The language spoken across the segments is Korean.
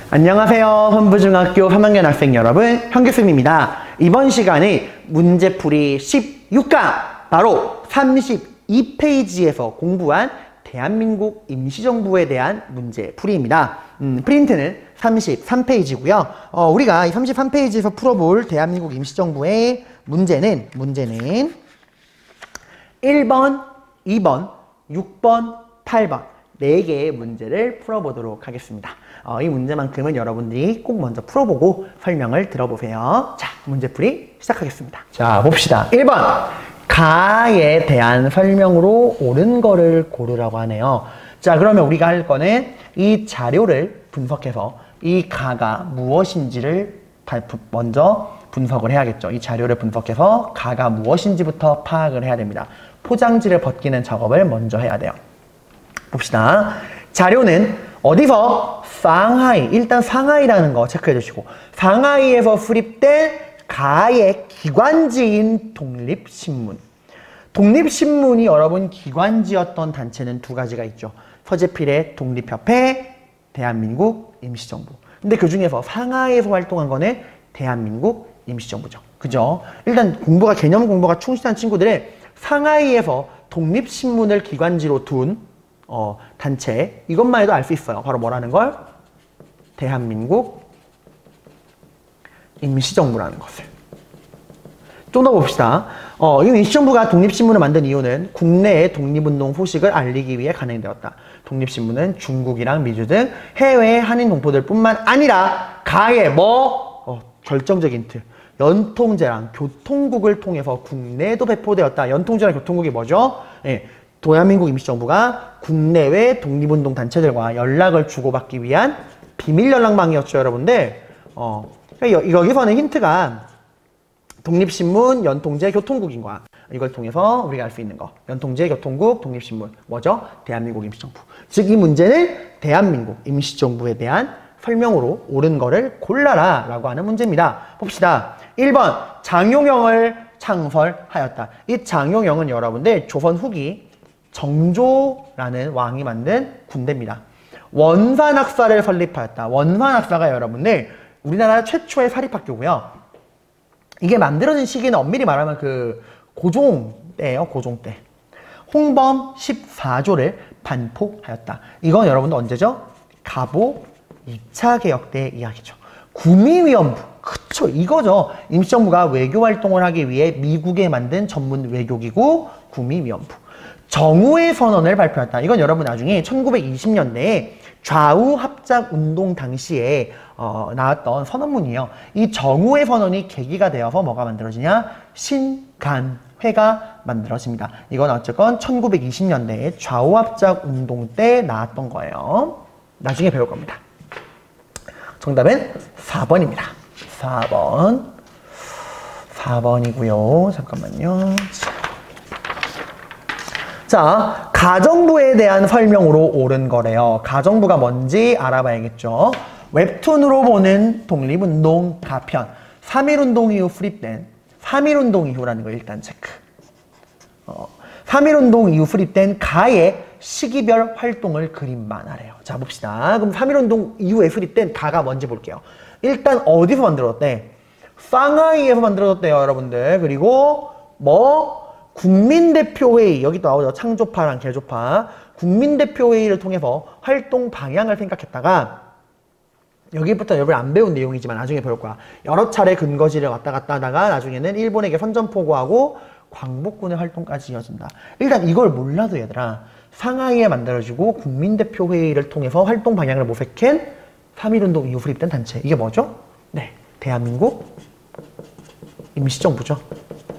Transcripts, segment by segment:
안녕하세요. 헌부중학교 3학년 학생 여러분, 현규쌤입니다. 이번 시간에 문제풀이 16강, 바로 32페이지에서 공부한 대한민국 임시정부에 대한 문제풀이입니다. 프린트는 33페이지고요. 우리가 이 33페이지에서 풀어볼 대한민국 임시정부의 문제는 1번, 2번, 6번, 8번 4개의 문제를 풀어보도록 하겠습니다. 이 문제만큼은 여러분들이 꼭 먼저 풀어보고 설명을 들어보세요. 자, 문제풀이 시작하겠습니다. 자, 봅시다. 1번, 가에 대한 설명으로 옳은 거를 고르라고 하네요. 자, 그러면 우리가 할 거는 이 자료를 분석해서 이 가가 무엇인지를 먼저 분석을 해야겠죠. 이 자료를 분석해서 가가 무엇인지부터 파악을 해야 됩니다. 포장지를 벗기는 작업을 먼저 해야 돼요. 봅시다. 자료는 어디서? 상하이. 일단 상하이라는 거 체크해 주시고, 상하이에서 수립된 가의 기관지인 독립신문. 독립신문이 여러분 기관지였던 단체는 두 가지가 있죠. 서재필의 독립협회, 대한민국 임시정부. 근데 그 중에서 상하이에서 활동한 거는 대한민국 임시정부죠. 그죠? 일단 개념 공부가 충실한 친구들은 상하이에서 독립신문을 기관지로 둔 단체, 이것만 해도 알 수 있어요. 바로 뭐라는 걸? 대한민국 임시정부라는 것을. 좀 더 봅시다. 이 임시정부가 독립신문을 만든 이유는 국내의 독립운동 소식을 알리기 위해 간행되었다. 독립신문은 중국이랑 미주 등 해외의 한인 동포들 뿐만 아니라 가의 결정적인 힌트. 연통제랑 교통국을 통해서 국내에도 배포되었다. 연통제랑 교통국이 뭐죠? 예. 대한민국 임시정부가 국내외 독립운동 단체들과 연락을 주고받기 위한 비밀 연락망이었죠, 여러분들. 여기서는 힌트가 독립신문, 연통제, 교통국인 거야. 이걸 통해서 우리가 알 수 있는 거. 연통제, 교통국, 독립신문. 뭐죠? 대한민국 임시정부. 즉, 이 문제는 대한민국 임시정부에 대한 설명으로 옳은 거를 골라라 라고 하는 문제입니다. 봅시다. 1번, 장용영을 창설하였다. 이 장용영은 여러분들 조선 후기 정조라는 왕이 만든 군대입니다. 원산학사를 설립하였다. 원산학사가 여러분들 우리나라 최초의 사립학교고요. 이게 만들어진 시기는 엄밀히 말하면 고종 때예요. 고종 때. 홍범 14조를 반포하였다. 이건 여러분들 언제죠? 가보 2차 개혁 때 이야기죠. 구미위원부. 그쵸, 이거죠. 임시정부가 외교활동을 하기 위해 미국에 만든 전문 외교기구 구미위원부. 정우의 선언을 발표했다. 이건 여러분 나중에 1920년대에 좌우합작운동 당시에 나왔던 선언문이에요. 이 정우의 선언이 계기가 되어서 뭐가 만들어지냐? 신간회가 만들어집니다. 이건 어쨌건 1920년대에 좌우합작운동 때 나왔던 거예요. 나중에 배울 겁니다. 정답은 4번입니다. 4번이고요. 잠깐만요. 자, 가정부에 대한 설명으로 옳은 거래요. 가정부가 뭔지 알아봐야겠죠. 웹툰으로 보는 독립운동 가편. 3.1운동 이후 수립된 3.1운동 이후라는 거 일단 체크. 3.1운동 이후 수립된 가의 시기별 활동을 그림만 하래요. 자, 봅시다. 그럼 3.1운동 이후에 수립된 가가 뭔지 볼게요. 일단 어디서 만들어졌대? 상하이에서 만들어졌대요, 여러분들. 그리고 국민대표회의, 여기 또 나오죠. 창조파랑 개조파. 국민대표회의를 통해서 활동 방향을 생각했다가, 여기부터 여러분 안 배운 내용이지만 나중에 배울 거야. 여러 차례 근거지를 왔다 갔다 하다가 나중에는 일본에게 선전포고하고 광복군의 활동까지 이어진다. 일단 이걸 몰라도 얘들아, 상하이에 만들어지고 국민대표회의를 통해서 활동 방향을 모색한 3.1운동 이후 수립된 단체. 이게 뭐죠? 네, 대한민국 임시정부죠.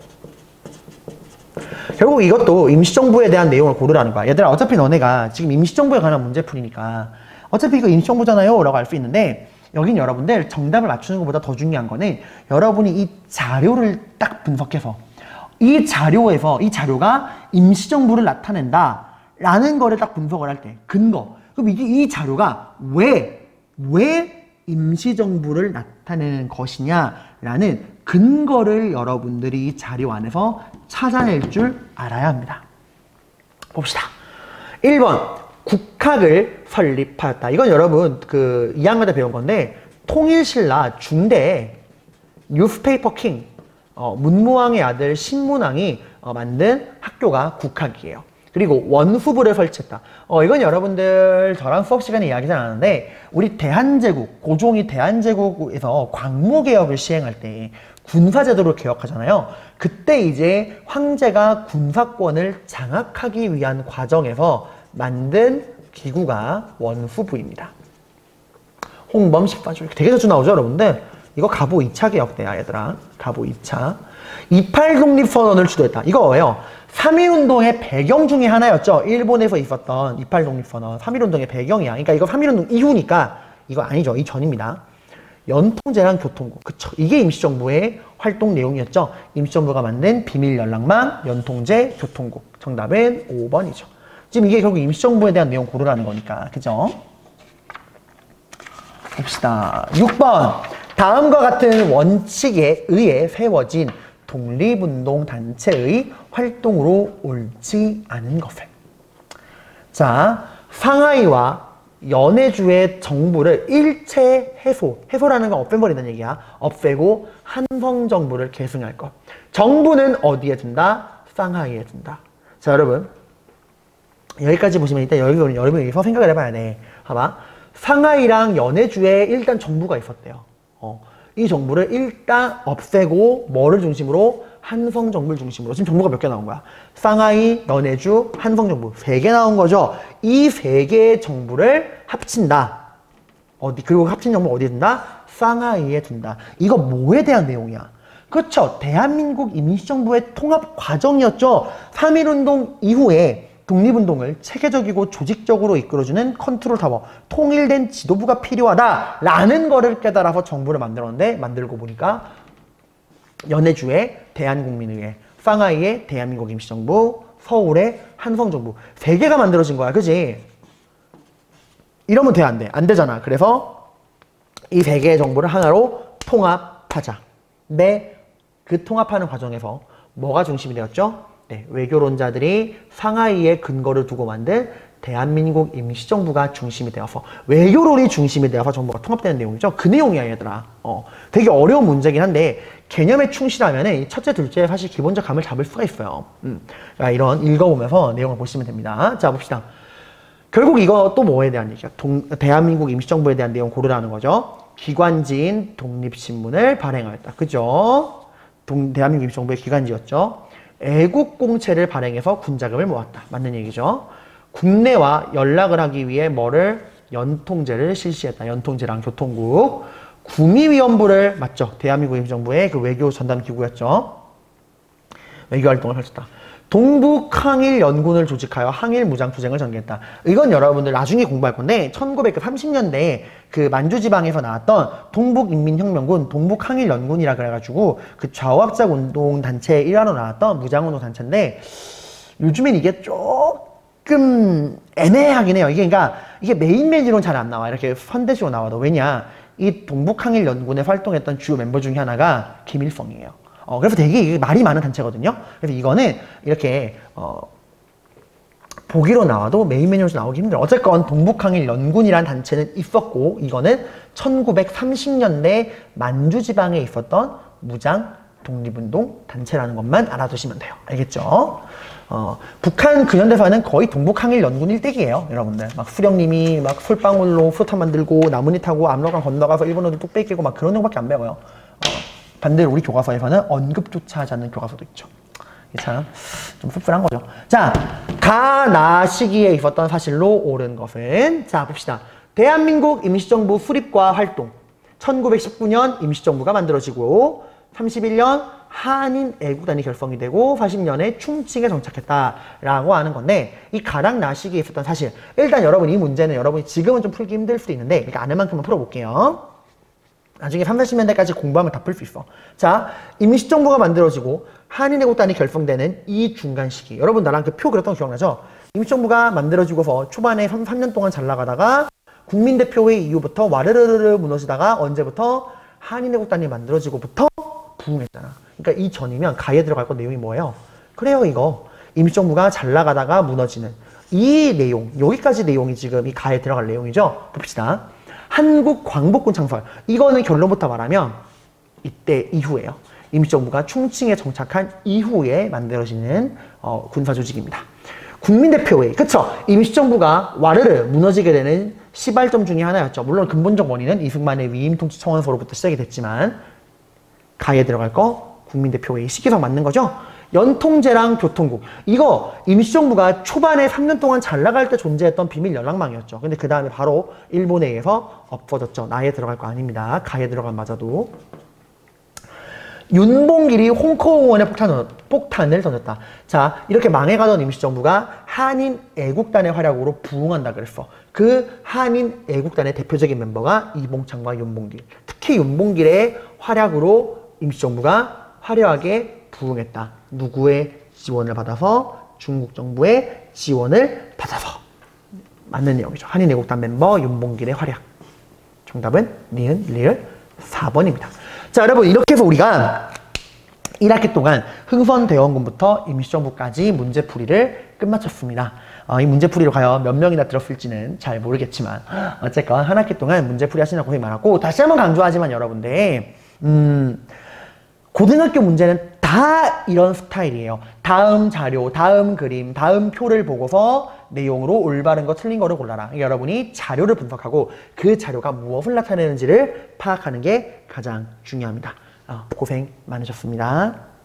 결국 이것도 임시정부에 대한 내용을 고르라는 거야. 얘들아, 어차피 너네가 지금 임시정부에 관한 문제풀이니까 어차피 이거 임시정부잖아요 라고 알 수 있는데, 여긴 여러분들 정답을 맞추는 것보다 더 중요한 거는 여러분이 이 자료를 딱 분석해서 이 자료가 임시정부를 나타낸다 라는 거를 딱 분석을 할 때 근거. 그럼 이 자료가 왜 임시정부를 나타내는 것이냐라는 근거를 여러분들이 이 자료 안에서 찾아낼 줄 알아야 합니다. 봅시다. 1번, 국학을 설립하였다. 이건 여러분 그 2학년 때 배운 건데 통일신라 중대 뉴스페이퍼 킹 문무왕의 아들 신문왕이 만든 학교가 국학이에요. 그리고 원후부를 설치했다. 이건 여러분들 저랑 수업 시간에 이야기 잘 안 하는데 우리 대한제국, 고종이 대한제국에서 광무개혁을 시행할 때 군사제도를 개혁하잖아요. 그때 이제 황제가 군사권을 장악하기 위한 과정에서 만든 기구가 원후부입니다. 홍범 14조 되게 자주 나오죠 여러분들. 이거 가보 2차 개혁대야 얘들아. 가보 2차 28독립선언을 주도했다. 이거 뭐예요? 3.1운동의 배경 중에 하나였죠. 일본에서 있었던 28독립선언 3.1운동의 배경이야. 그러니까 이거 3.1운동 이후니까 이거 아니죠. 이 전입니다. 연통제랑 교통국. 그쵸. 이게 임시정부의 활동 내용이었죠. 임시정부가 만든 비밀연락망, 연통제, 교통국. 정답은 5번이죠. 지금 이게 결국 임시정부에 대한 내용 고르라는 거니까. 그죠? 봅시다. 6번. 다음과 같은 원칙에 의해 세워진 독립운동 단체의 활동으로 옳지 않은 것을. 자, 상하이와 연해주의 정부를 일체 해소라는 건 없애버린다는 얘기야. 없애고 한성정부를 계승할 것. 정부는 어디에 둔다? 상하이에 둔다. 자, 여러분 여기까지 보시면 일단 여러분 여기서 생각을 해봐야 돼. 봐봐. 상하이랑 연해주에 일단 정부가 있었대요. 이 정부를 일단 없애고 뭐를 중심으로? 한성정부를 중심으로. 지금 정부가 몇 개 나온 거야? 상하이, 연해주, 한성정부 3개 나온 거죠. 이 3개의 정부를 합친다. 그리고 합친 정부 어디에 둔다? 상하이에 둔다. 이거 뭐에 대한 내용이야? 그렇죠. 대한민국 임시정부의 통합 과정이었죠. 3.1운동 이후에 독립운동을 체계적이고 조직적으로 이끌어주는 컨트롤 타워, 통일된 지도부가 필요하다라는 거를 깨달아서 정부를 만들었는데 만들고 보니까 연해주의 대한국민의회, 상하이의 대한민국 임시정부, 서울의 한성정부 3개가 만들어진 거야. 그지? 이러면 돼, 안 돼? 안 되잖아. 그래서 이 3개의 정부를 하나로 통합하자. 근데 그 통합하는 과정에서 뭐가 중심이 되었죠? 네, 외교론자들이 상하이에 근거를 두고 만든 대한민국 임시정부가 중심이 되어서 외교론이 중심이 되어서 정부가 통합되는 내용이죠. 그 내용이야 얘들아. 되게 어려운 문제긴 한데 개념에 충실하면 첫째, 둘째 사실 기본적 감을 잡을 수가 있어요. 그러니까 이런 읽어보면서 내용을 보시면 됩니다. 자, 봅시다. 결국 이거 또 뭐에 대한 얘기야? 대한민국 임시정부에 대한 내용 고르라는 거죠. 기관지인 독립신문을 발행하였다. 그죠? 대한민국 임시정부의 기관지였죠. 애국공채를 발행해서 군자금을 모았다. 맞는 얘기죠. 국내와 연락을 하기 위해 뭐를? 연통제를 실시했다. 연통제랑 교통국. 구미위원부를 맞죠. 대한민국 임시정부의 그 외교 전담 기구였죠. 외교활동을 펼쳤다. 동북항일연군을 조직하여 항일무장투쟁을 전개했다. 이건 여러분들 나중에 공부할 건데 1930년대에 그 만주지방에서 나왔던 동북인민혁명군, 동북항일연군이라 그래가지고 그 좌우합작 운동단체의 일환으로 나왔던 무장운동단체인데 요즘엔 이게 조금 애매하긴 해요. 그러니까 이게 메인 메뉴로는 잘 안 나와. 이렇게 선대식으로 나와도. 왜냐? 이 동북항일연군에 활동했던 주요 멤버 중에 하나가 김일성이에요. 그래서 되게 말이 많은 단체거든요. 그래서 이거는 이렇게 보기로 나와도 메인 메뉴에서 나오기 힘들어. 어쨌건 동북항일연군이라는 단체는 있었고 이거는 1930년대 만주지방에 있었던 무장 독립운동 단체라는 것만 알아두시면 돼요. 알겠죠? 북한 근현대사는 거의 동북항일연군 일대기예요. 여러분들 막 수령님이 막 솔방울로 수탄 만들고 나뭇잎 타고 압록강 건너가서 일본어도 뚝 뺏기고 막 그런 내용밖에 안 배워요. 반대로 우리 교과서에서는 언급조차 하지 않는 교과서도 있죠. 참 좀 씁쓸한 거죠. 자, 가나 시기에 있었던 사실로 옳은 것은, 자 봅시다. 대한민국 임시정부 수립과 활동. 1919년 임시정부가 만들어지고 31년 한인 애국단이 결성이 되고 40년에 충칭에 정착했다라고 하는 건데, 이 가랑 나 시기에 있었던 사실, 일단 여러분 이 문제는 여러분이 지금은 좀 풀기 힘들 수도 있는데 그러니까 아는 만큼만 풀어볼게요. 나중에 30, 40년대까지 공부하면 다 풀 수 있어. 자, 임시정부가 만들어지고 한인애국단이 결성되는 이 중간 시기. 여러분 나랑 그 표 그렸던 거 기억나죠? 임시정부가 만들어지고서 초반에 3년 동안 잘 나가다가 국민대표회의 이후부터 와르르르 무너지다가 언제부터? 한인애국단이 만들어지고부터 부흥했잖아. 그러니까 이 전이면 가에 들어갈 건 내용이 뭐예요? 그래요, 이거. 임시정부가 잘 나가다가 무너지는 이 내용, 여기까지 내용이 지금 이 가에 들어갈 내용이죠. 봅시다. 한국 광복군 창설. 이거는 결론부터 말하면 이때 이후에요. 임시정부가 충칭에 정착한 이후에 만들어지는 군사조직입니다. 국민대표회의. 그쵸? 임시정부가 와르르 무너지게 되는 시발점 중에 하나였죠. 물론 근본적 원인은 이승만의 위임 통치 청원서로부터 시작이 됐지만 가에 들어갈 거 국민대표회의 시기상 맞는 거죠? 연통제랑 교통국. 이거 임시정부가 초반에 3년 동안 잘 나갈 때 존재했던 비밀 연락망이었죠. 근데 그 다음에 바로 일본에 의해서 없어졌죠. 나에 들어갈 거 아닙니다. 가에 들어간 맞아도. 윤봉길이 홍콩공원에 폭탄을 던졌다. 자, 이렇게 망해가던 임시정부가 한인 애국단의 활약으로 부흥한다 그랬어. 그 한인 애국단의 대표적인 멤버가 이봉창과 윤봉길. 특히 윤봉길의 활약으로 임시정부가 화려하게 부흥했다. 누구의 지원을 받아서? 중국 정부의 지원을 받아서. 맞는 내용이죠. 한인 애국단 멤버 윤봉길의 활약. 정답은 니은, 리을 4번입니다. 자, 여러분 이렇게 해서 우리가 1학기 동안 흥선대원군부터 임시정부까지 문제풀이를 끝마쳤습니다. 이 문제풀이로 과연 몇 명이나 들었을지는 잘 모르겠지만 어쨌건 한 학기 동안 문제풀이 하시느라 고생 많았고, 다시 한번 강조하지만 여러분들 고등학교 문제는 다 이런 스타일이에요. 다음 자료, 다음 그림, 다음 표를 보고서 내용으로 올바른 거 틀린 거를 골라라. 여러분이 자료를 분석하고 그 자료가 무엇을 나타내는지를 파악하는 게 가장 중요합니다. 고생 많으셨습니다.